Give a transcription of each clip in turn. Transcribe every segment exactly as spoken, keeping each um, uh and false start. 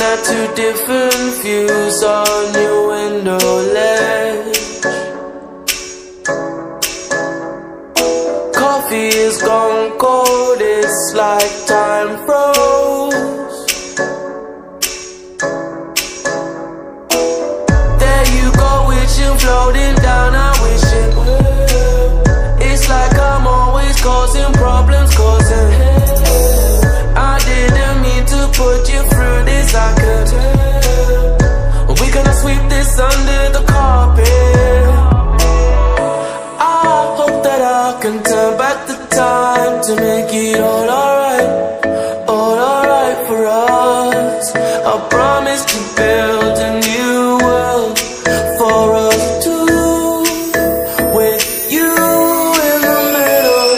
at two different views on your window ledge. Coffee is gone cold, it's like time froze. There you go, wishing, floating down, I'm wishing. It's like I'm always causing problems, causing. I didn't mean to put you through this, I could tell. We gonna sweep this under the carpet. I hope that I can turn back the time to make it all alright, all alright for us. I promise to build a new world for us two, with you in the middle.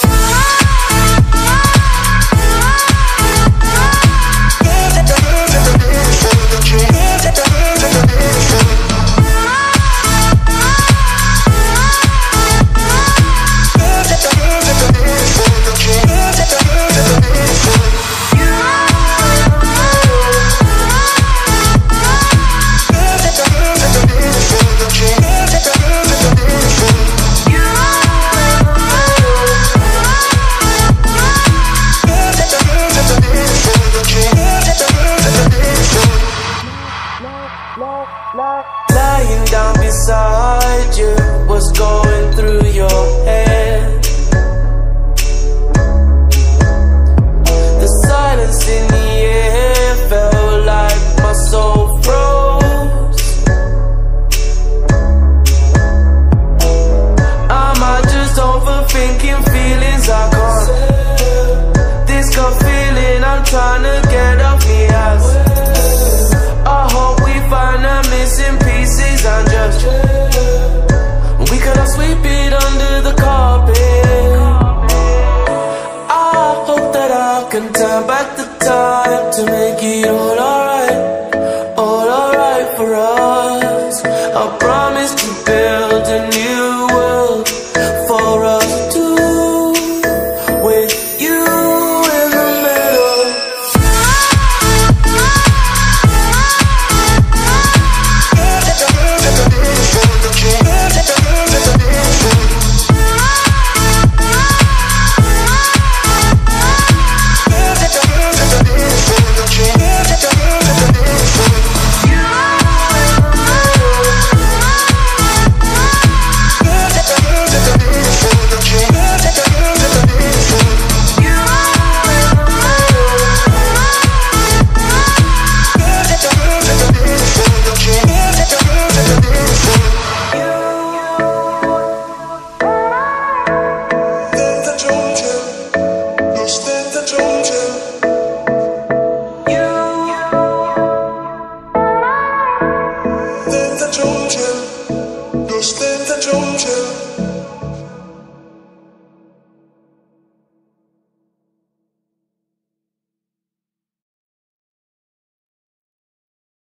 Lying down beside you, what's going through your head? The silence in the air felt like my soul froze. Am I just overthinking feelings I can't? This gut feeling I'm trying to get off me ass. I hope we find the missing pieces and just we could sweep it under the carpet. I hope that I can turn back the time to make it all alright, all alright for us. I promise to build a new world for us two, with you in the middle. Just